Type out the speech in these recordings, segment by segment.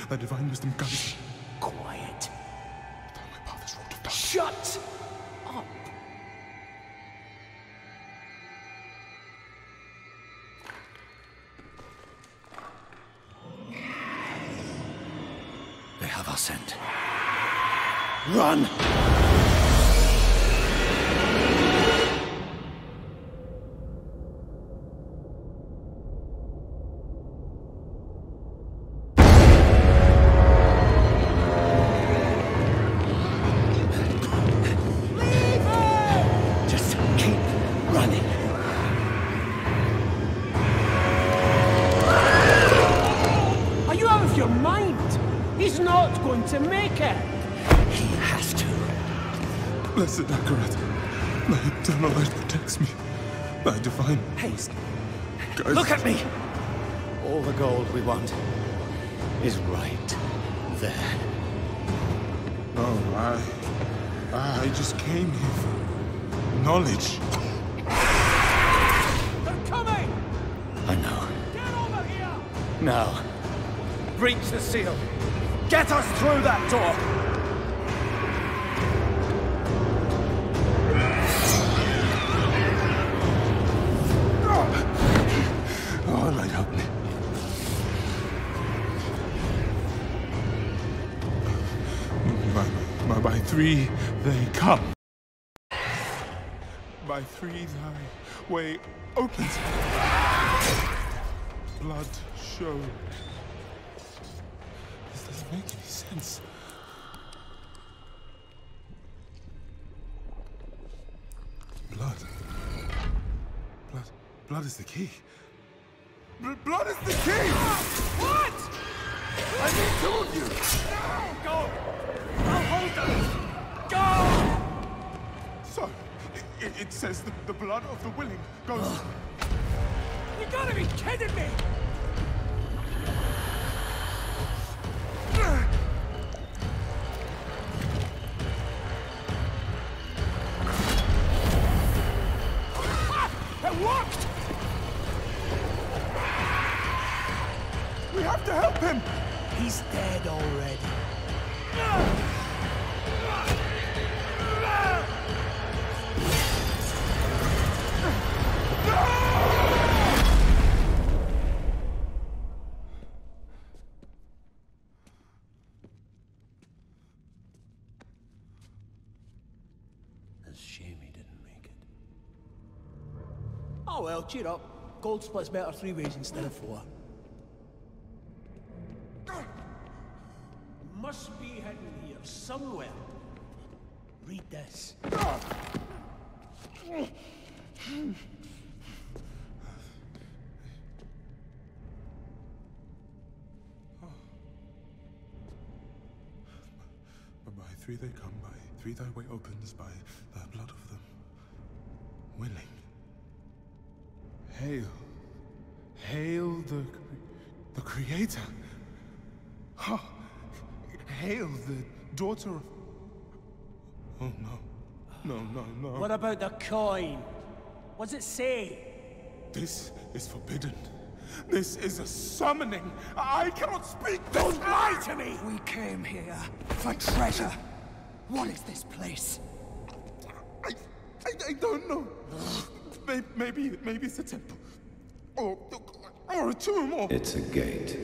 Thy divine wisdom guides me. Quiet. Thou my path is wrought of darkness. Shut up. They have our scent. Run! To make it. He has to. Blessed Akarat, thy eternal light protects me. Thy divine Haste. guides. Look at me! All the gold we want is right there. No, I just came here for knowledge. They're coming! I know. Get over here! Now, breach the seal. Get us through that door! Oh, light help me. By three they come. By three thy way opens. Blood shows. This doesn't make any sense. Blood. Blood is the key. Blood is the key! What? I need two of you! No! Go! I'll hold them! Go! So, it says the blood of the willing goes... You gotta be kidding me! It worked! We have to help him! He's dead already. It's a shame he didn't make it. Oh well, cheer up. Gold splits better 3 ways instead of 4. Must be hidden here somewhere. Read this. By three they come, by three thy way opens, by the blood of them willing. Hail. Hail the Creator. Ha! Hail the daughter of... Oh no. What about the coin? What's it say? This is forbidden. This is a summoning. I cannot speak. Don't lie to me! We came here for treasure. What is this place? I don't know. Maybe it's a temple. Or a tomb, or... It's a gate.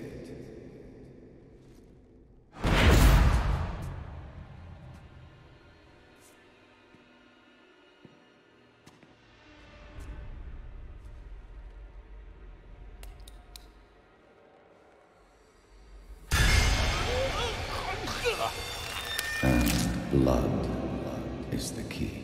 And blood is the key.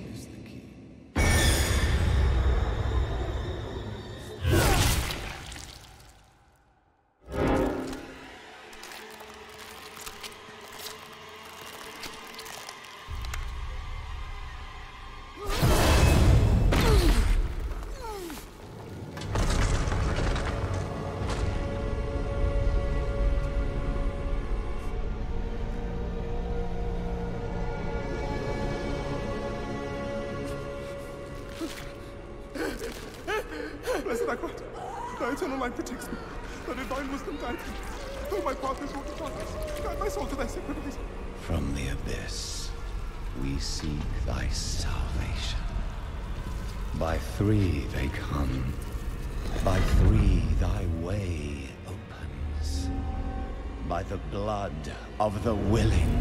Blessed Akarat, thy eternal light protects me. Thy divine wisdom guides me. Oh, my father's water partners. Guide my soul to thy sacred place. From the abyss, we seek thy salvation. By three they come. By three thy way opens. By the blood of the willing.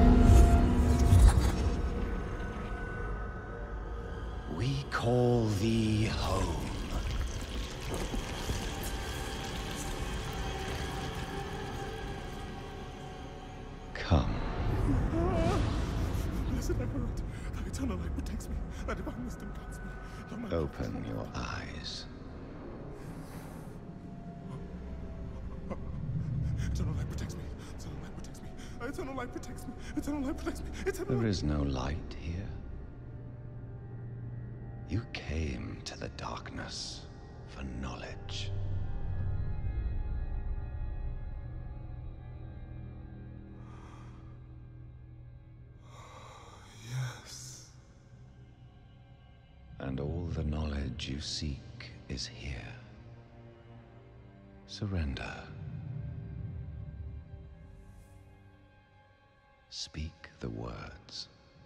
We call thee home. Come. Blessed Emerald, thy eternal light protects me. Thy divine wisdom guides me. Though my Open your eyes. eternal light protects me. Eternal light protects me. Eternal light protects me. Eternal light protects me. Eternal There light. is no light here. You came to the darkness for knowledge. Yes. And all the knowledge you seek is here. Surrender. Speak the words.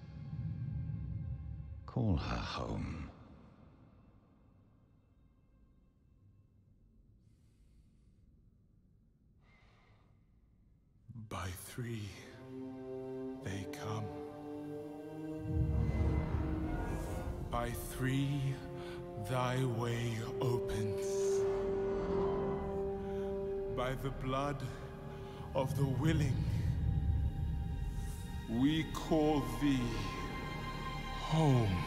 Call her home. By three, they come. By three, thy way opens. By the blood of the willing, we call thee home.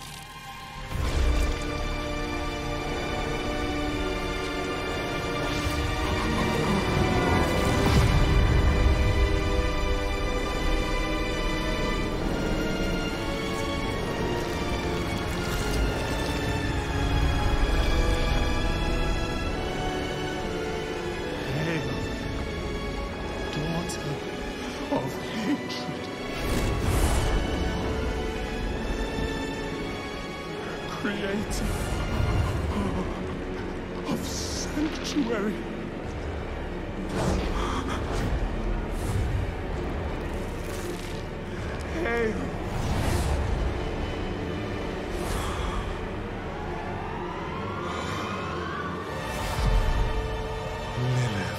Of hatred, creator of sanctuary, hail, Lilith.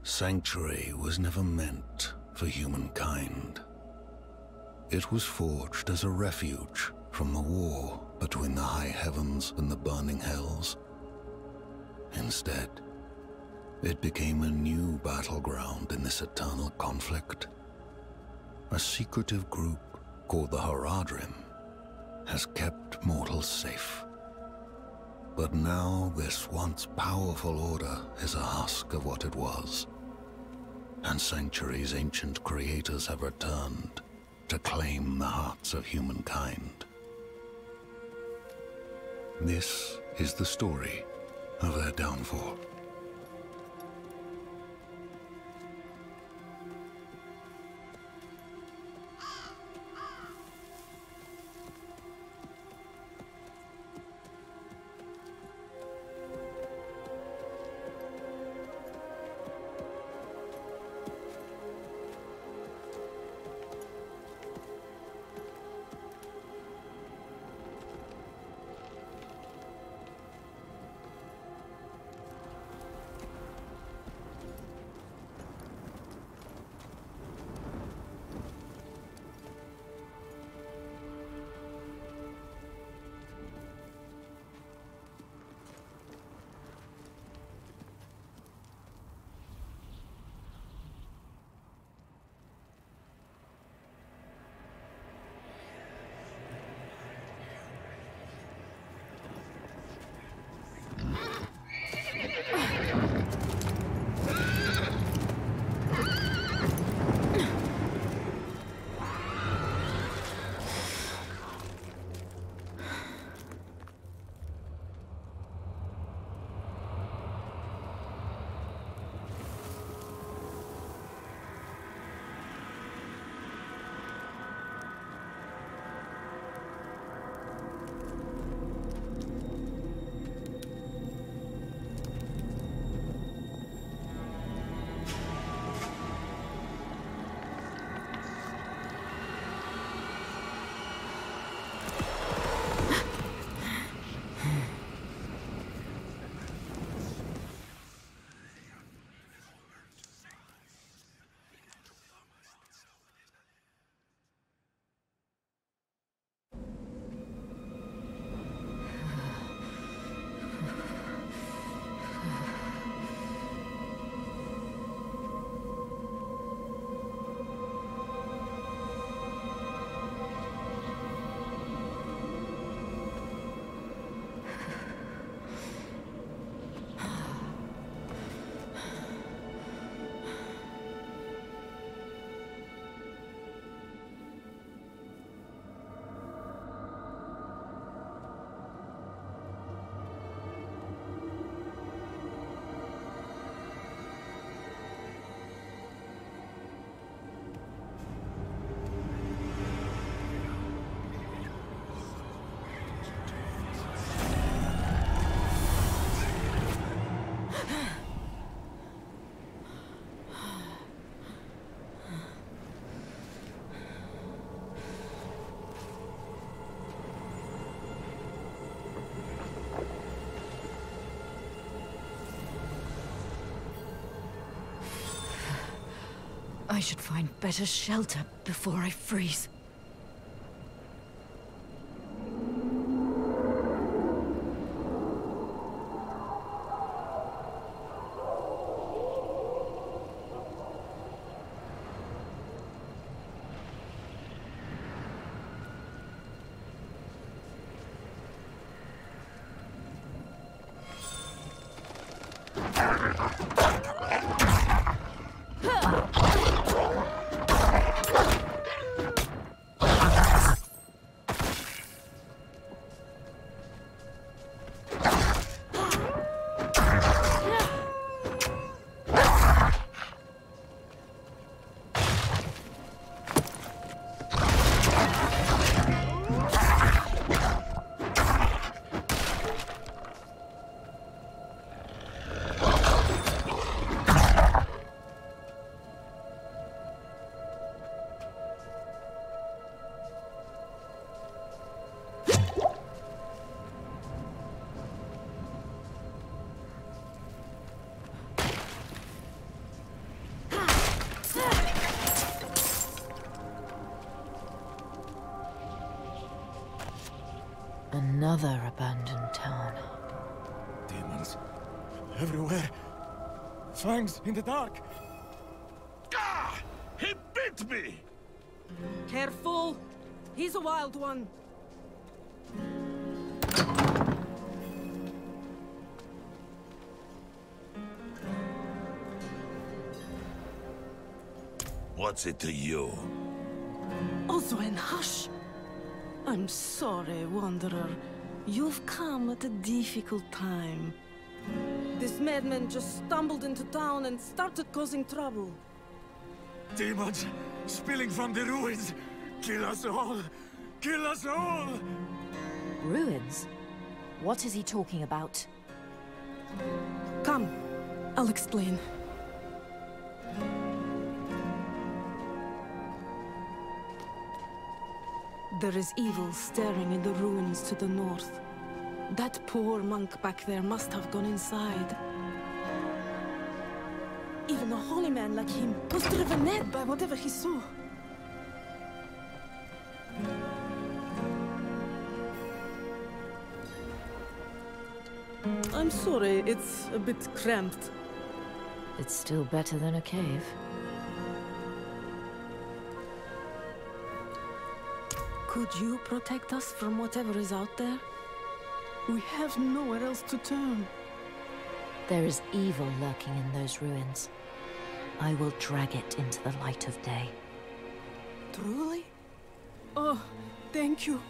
Sanctuary was never meant for humankind. It was forged as a refuge from the war between the high heavens and the burning hells. Instead, it became a new battleground in this eternal conflict. A secretive group called the Haradrim has kept mortals safe. But now this once powerful order is a husk of what it was, and Sanctuary's ancient creators have returned to claim the hearts of humankind. This is the story of their downfall. I should find better shelter before I freeze. Another abandoned town. Demons. Everywhere. Fangs in the dark. Ah! He bit me! Careful! He's a wild one. What's it to you? Oswen, hush! I'm sorry, Wanderer. You've come at a difficult time. This madman just stumbled into town and started causing trouble. Demons spilling from the ruins. Kill us all! Kill us all! Ruins? What is he talking about? Come, I'll explain. There is evil staring in the ruins to the north. That poor monk back there must have gone inside. Even a holy man like him was driven mad by whatever he saw. I'm sorry, it's a bit cramped. It's still better than a cave. Could you protect us from whatever is out there? We have nowhere else to turn. There is evil lurking in those ruins. I will drag it into the light of day. Truly? Oh, thank you.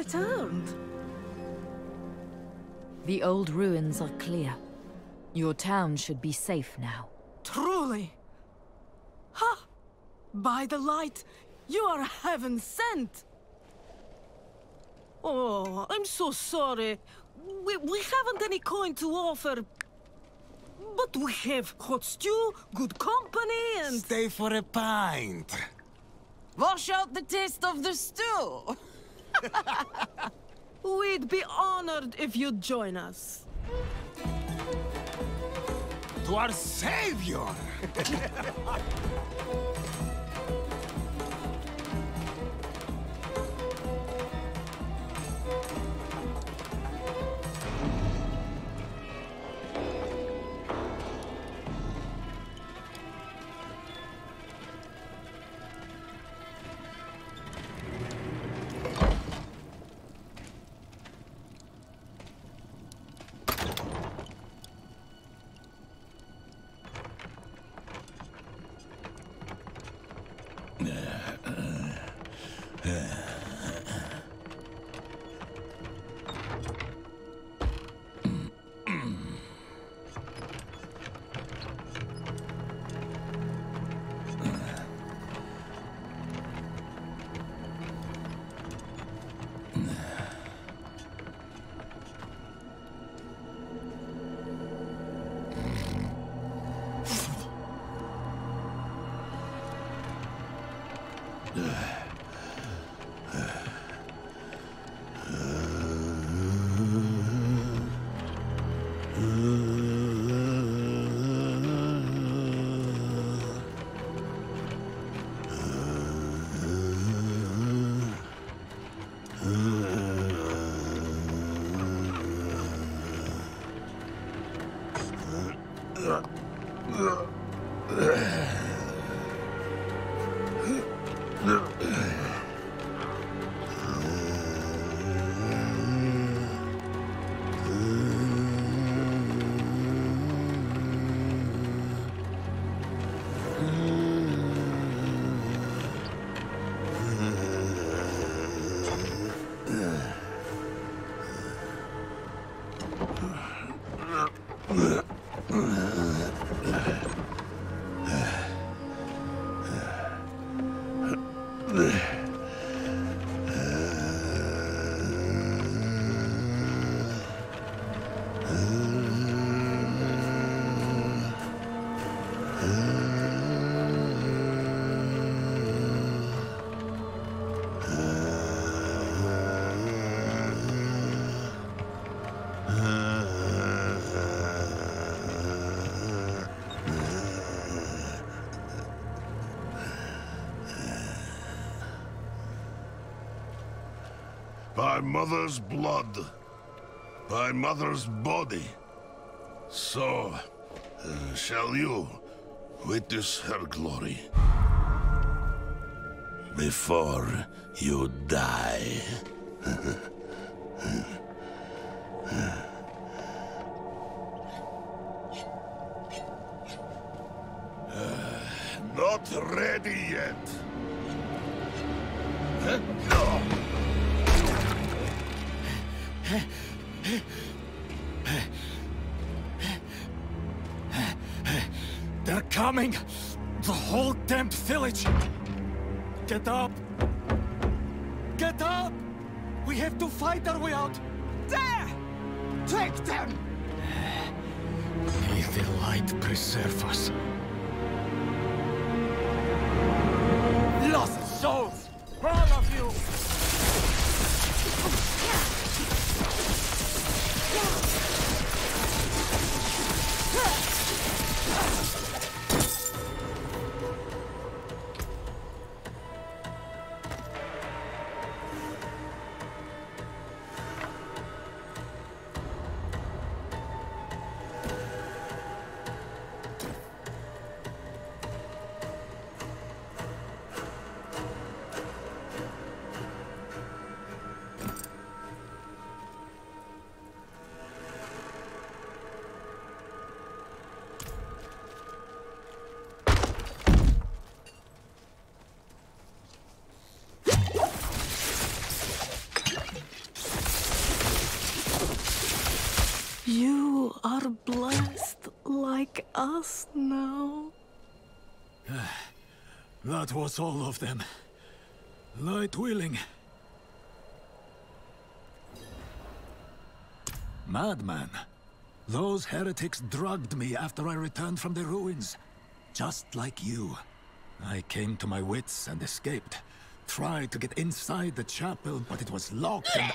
returned. The old ruins are clear. Your town should be safe now. Truly. Ha! By the light, you are heaven sent. Oh, I'm so sorry. We haven't any coin to offer. But we have hot stew, good company, and... Stay for a pint. Wash out the taste of the stew. We'd be honored if you'd join us. To our savior! By mother's blood, by mother's body, so shall you witness her glory before you die. Not ready yet. No. They're coming! The whole damned village! Get up! Get up! We have to fight our way out! There! Take them! May the light preserve us. Lost souls! All of you! You are blessed like us now. That was all of them. Light-willing. Madman. Those heretics drugged me after I returned from the ruins. Just like you. I came to my wits and escaped. Tried to get inside the chapel, but it was locked and...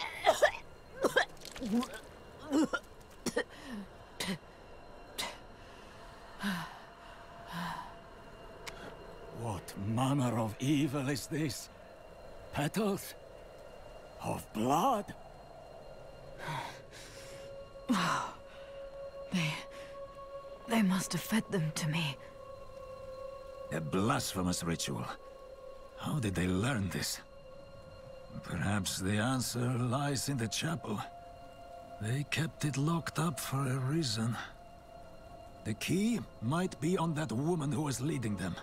What manner of evil is this? Petals? Of blood? They must have fed them to me. A blasphemous ritual. How did they learn this? Perhaps the answer lies in the chapel. They kept it locked up for a reason. The key might be on that woman who was leading them.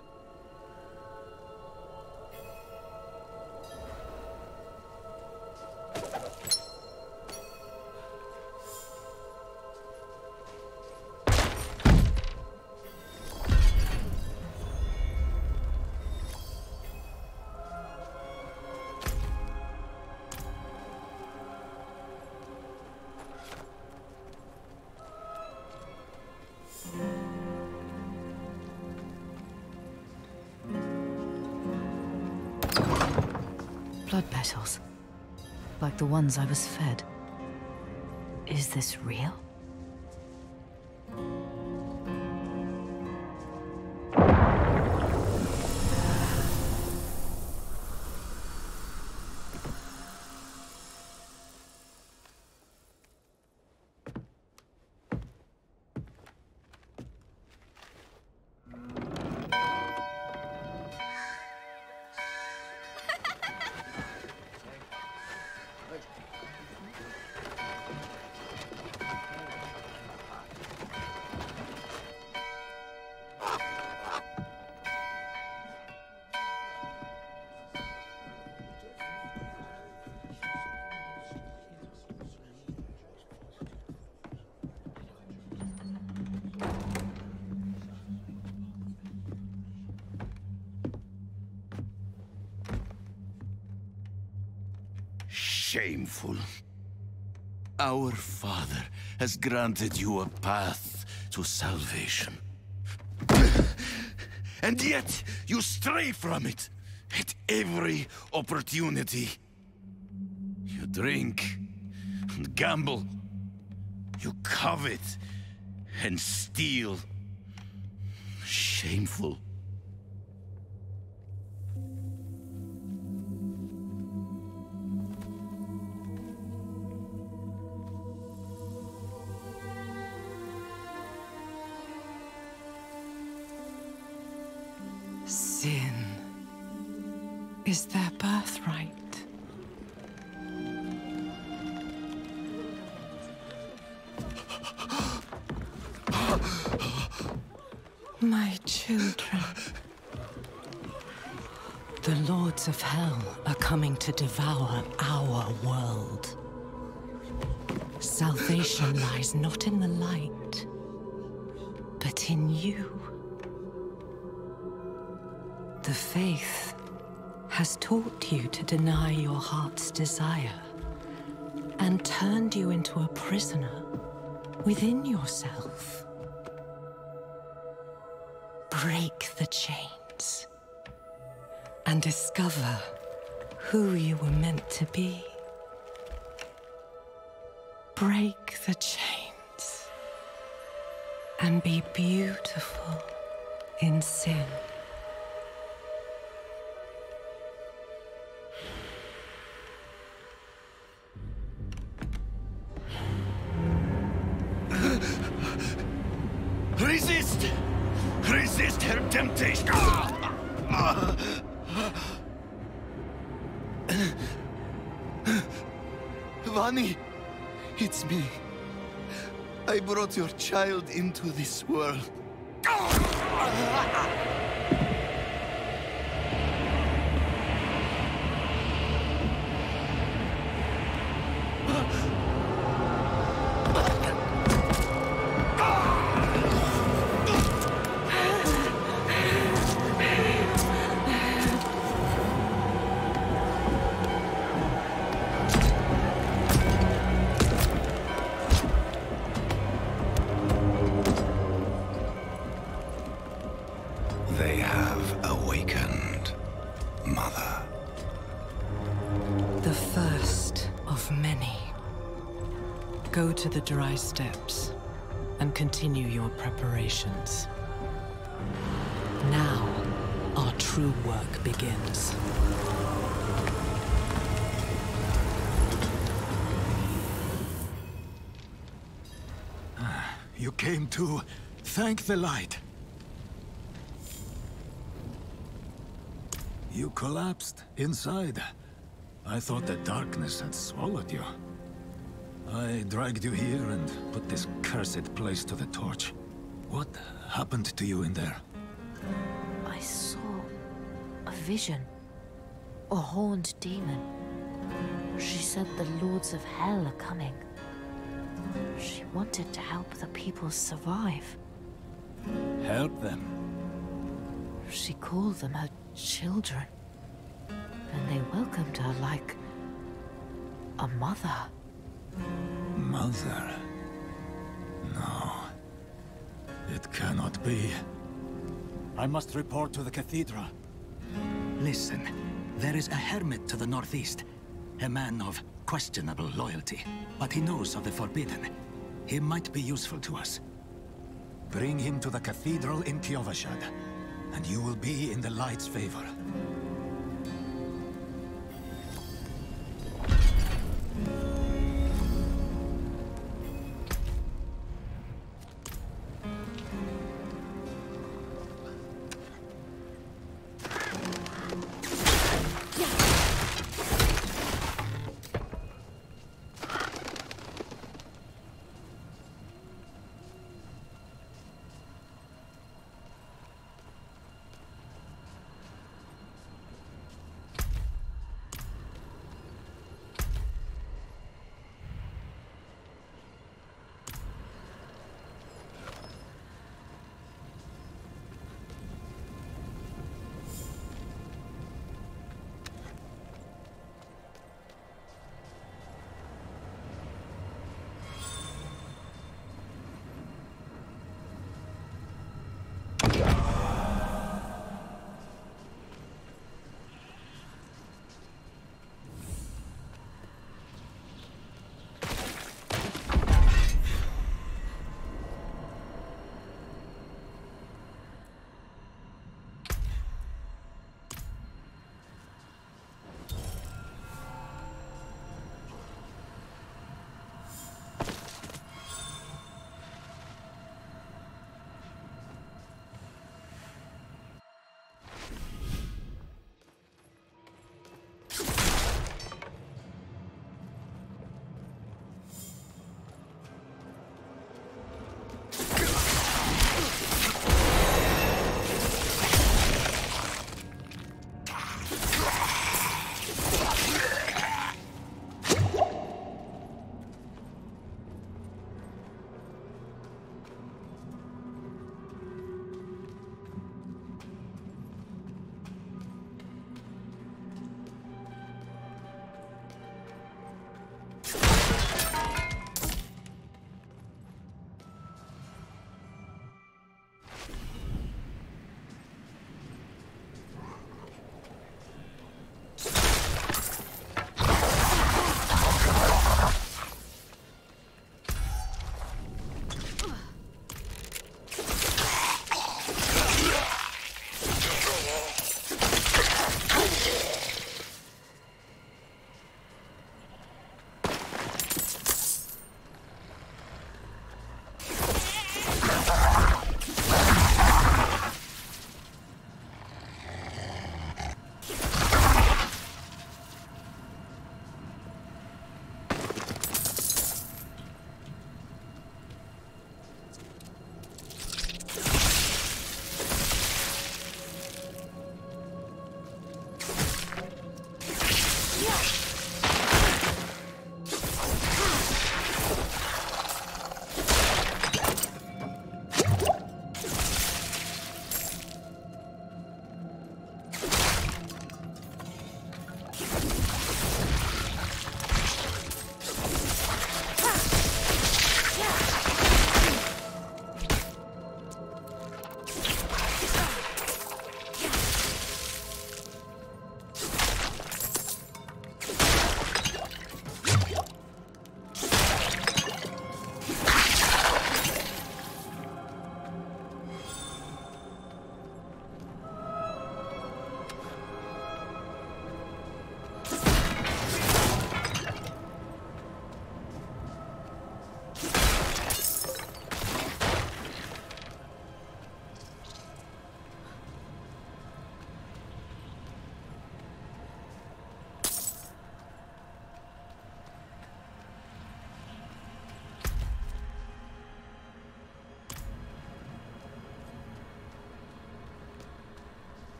Blood petals. Like the ones I was fed. Is this real? Shameful. Our Father has granted you a path to salvation. And yet, you stray from it at every opportunity. You drink and gamble. You covet and steal. Shameful. Sin is their birthright. My children. The lords of hell are coming to devour our world. Salvation lies not in the light, but in you. The faith has taught you to deny your heart's desire and turned you into a prisoner within yourself. Break the chains and discover who you were meant to be. Break the chains and be beautiful in sin. Resist! Resist her temptation! Vani, it's me. I brought your child into this world. to the dry steppes and continue your preparations. Now, our true work begins. You came to thank the light. You collapsed inside. I thought the darkness had swallowed you. I dragged you here and put this cursed place to the torch. What happened to you in there? I saw a vision. A horned demon. She said the lords of hell are coming. She wanted to help the people survive. Help them? She called them her children. And they welcomed her like a mother. Mother? No. It cannot be. I must report to the cathedral. Listen, there is a hermit to the northeast. A man of questionable loyalty, but he knows of the forbidden. He might be useful to us. Bring him to the cathedral in Kyovashad, and you will be in the light's favor.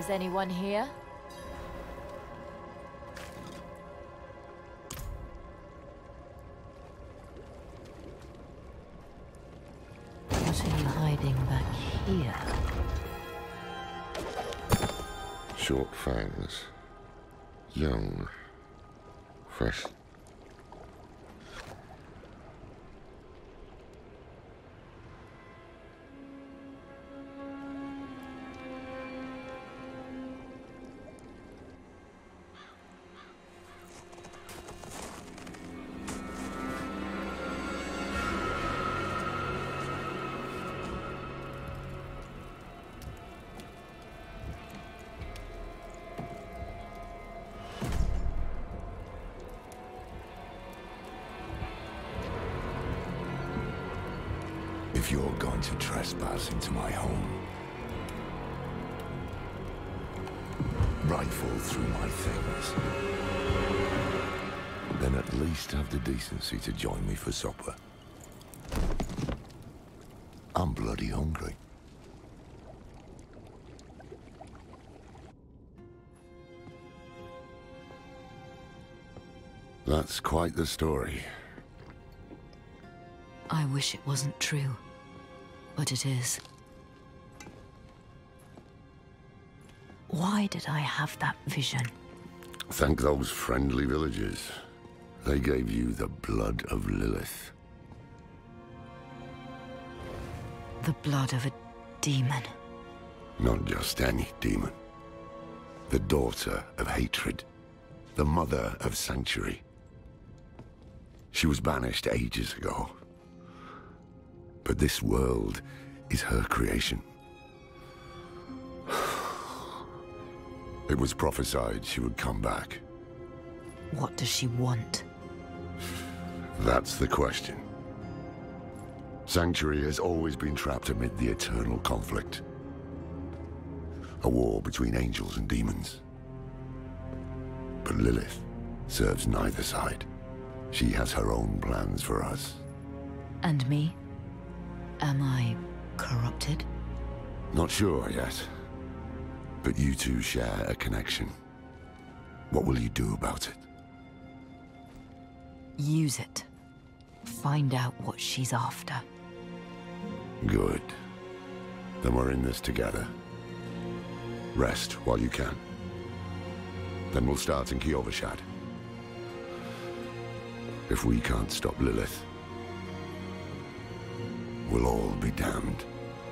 Is anyone here? What are you hiding back here? Short fangs. Young. Fresh. If you're going to trespass into my home, rifle through my things, then at least have the decency to join me for supper. I'm bloody hungry. That's quite the story. I wish it wasn't true, but it is. Why did I have that vision? Thank those friendly villagers. They gave you the blood of Lilith. The blood of a demon. Not just any demon. The daughter of hatred. The mother of sanctuary. She was banished ages ago. But this world is her creation. It was prophesied she would come back. What does she want? That's the question. Sanctuary has always been trapped amid the eternal conflict. A war between angels and demons. But Lilith serves neither side. She has her own plans for us. And me? Am I corrupted? Not sure yet. But you two share a connection. What will you do about it? Use it. Find out what she's after. Good. Then we're in this together. Rest while you can. Then we'll start in Kyovashad. If we can't stop Lilith, we'll all be damned.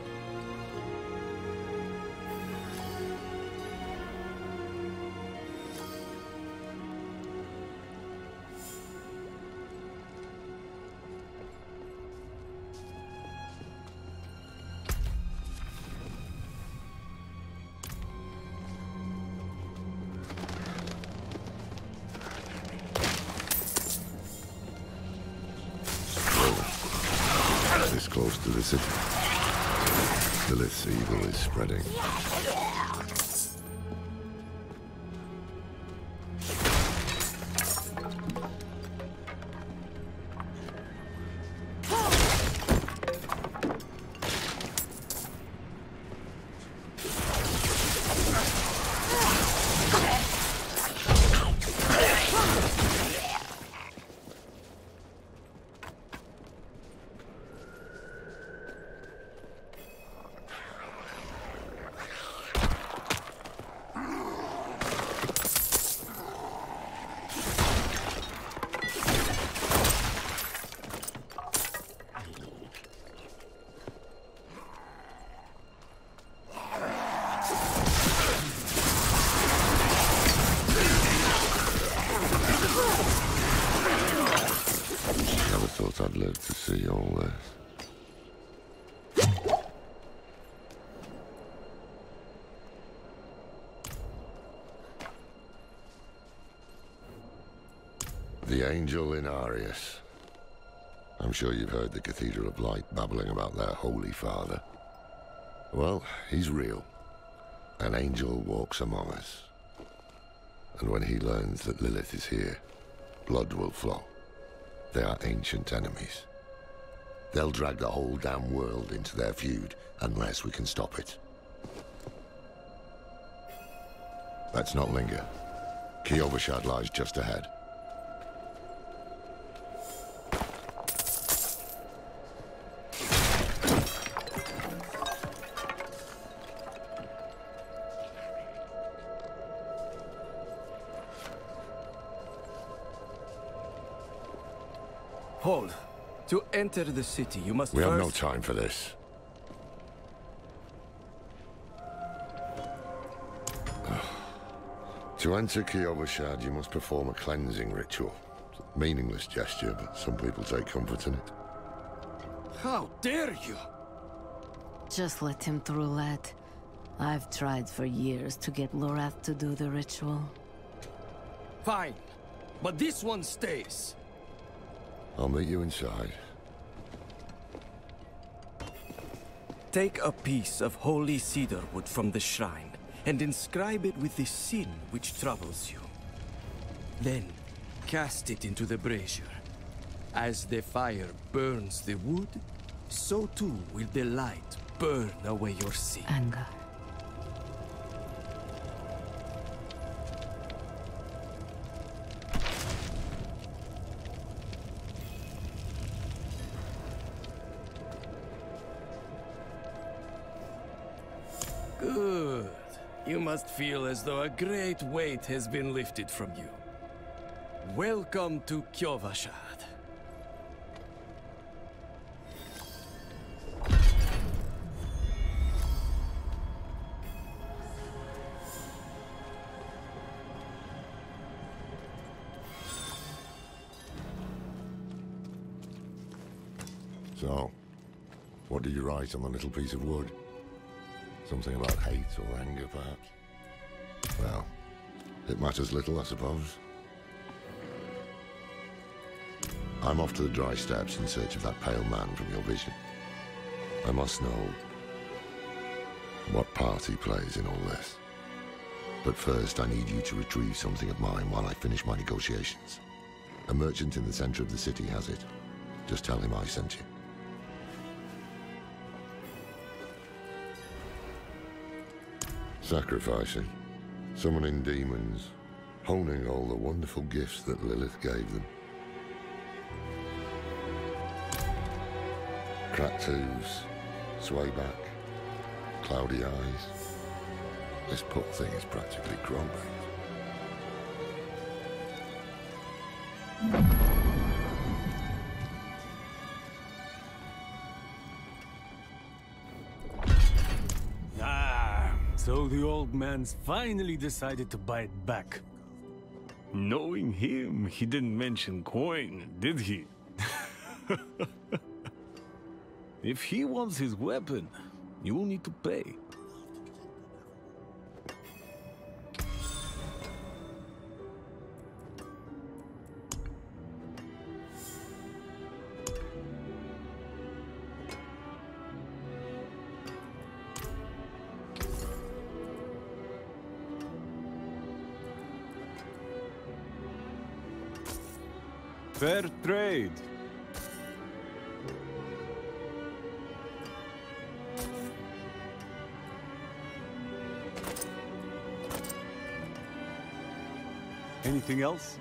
Close to the city. Lilith's evil is spreading. I'd live to see all this. The Angel in Arius. I'm sure you've heard the Cathedral of Light babbling about their Holy Father. Well, he's real. An angel walks among us. And when he learns that Lilith is here, blood will flow. They are ancient enemies. They'll drag the whole damn world into their feud, unless we can stop it. Let's not linger. Kyovashad lies just ahead. Hold. To enter the city, you must We first... have no time for this. To enter Kyovashad, you must perform a cleansing ritual. It's a meaningless gesture, but some people take comfort in it. How dare you! Just let him through, lad. I've tried for years to get Lorath to do the ritual. Fine, but this one stays. I'll meet you inside. Take a piece of holy cedar wood from the shrine and inscribe it with the sin which troubles you. Then, cast it into the brazier. As the fire burns the wood, so too will the light burn away your sin. Anger. Good. You must feel as though a great weight has been lifted from you. Welcome to Kyovashad. So, what did you write on the little piece of wood? Something about hate or anger, perhaps? Well, it matters little, I suppose. I'm off to the Dry Steppes in search of that pale man from your vision. I must know what part he plays in all this. But first, I need you to retrieve something of mine while I finish my negotiations. A merchant in the center of the city has it. Just tell him I sent you. Sacrificing, summoning demons, honing all the wonderful gifts that Lilith gave them. Cracked hooves, sway back, cloudy eyes. This poor thing is practically crumbling. So the old man's finally decided to buy it back. Knowing him, he didn't mention coin, did he? If he wants his weapon, you will need to pay. Fair trade. Anything else?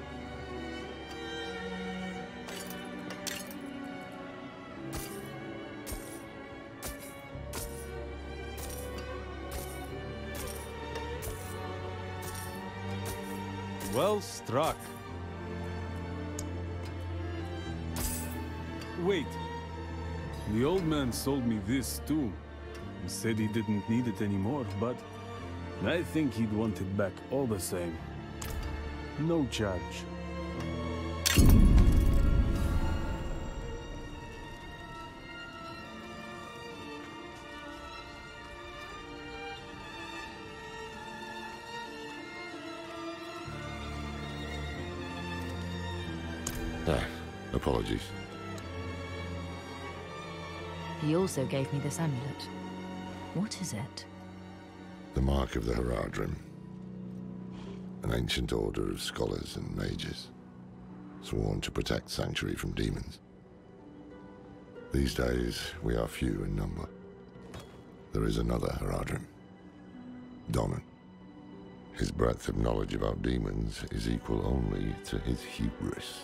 Well struck. Wait. The old man sold me this too. He said he didn't need it anymore, but I think he'd want it back all the same. No charge. Apologies. He also gave me this amulet. What is it? The mark of the Haradrim. An ancient order of scholars and mages, sworn to protect Sanctuary from demons. These days, we are few in number. There is another Haradrim, Donan. His breadth of knowledge about demons is equal only to his hubris.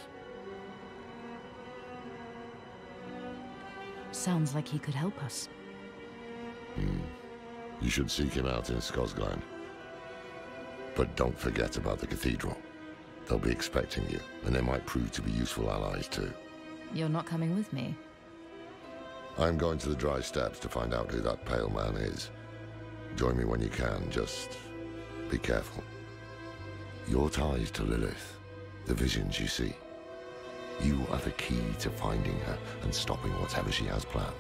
Sounds like he could help us. You should seek him out in Skosglen. But don't forget about the cathedral. They'll be expecting you, and they might prove to be useful allies too. You're not coming with me? I'm going to the Dry Steppes to find out who that pale man is. Join me when you can, just be careful. Your ties to Lilith, the visions you see, you are the key to finding her and stopping whatever she has planned.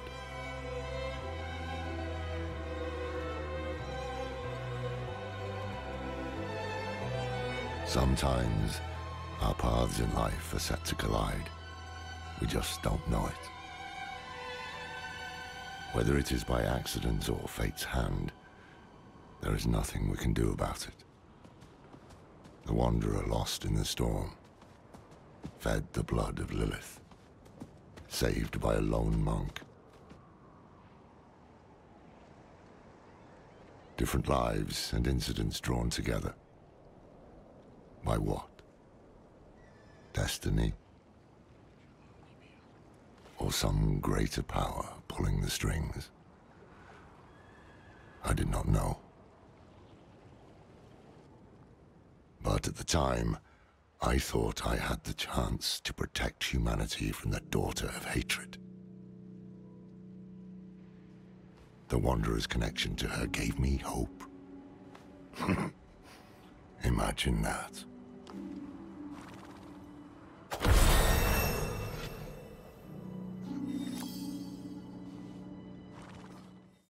Sometimes our paths in life are set to collide. We just don't know it. Whether it is by accident or fate's hand, there is nothing we can do about it. The Wanderer lost in the storm, fed the blood of Lilith, saved by a lone monk. Different lives and incidents drawn together. By what? Destiny? Or some greater power pulling the strings? I did not know. But at the time, I thought I had the chance to protect humanity from the daughter of hatred. The Wanderer's connection to her gave me hope. Imagine that.